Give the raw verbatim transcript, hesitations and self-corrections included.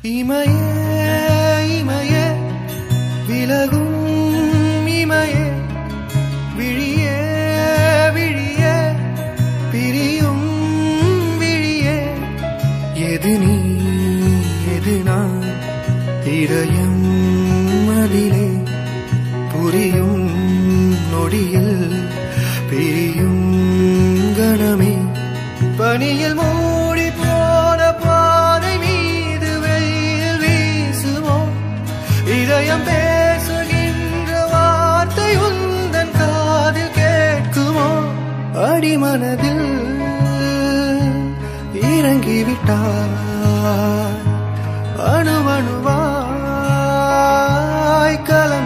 இமையே இமையே விலகும் இமையே விழியே விழியே பிரியும் விழியே எது நீ எது நான் இதயம் அதிலே புரியும் நொடியில் பிரியும் கணமே பனியில் மூடி போன பாதை மீது வெயில் வீசுமோ இதயம் பேசுகின்ற வார்த்தை உந்தன் காதில் கேட்குமோ அடிமனதில் இறங்கிவிட்டாய் அணுவணுவாய் கல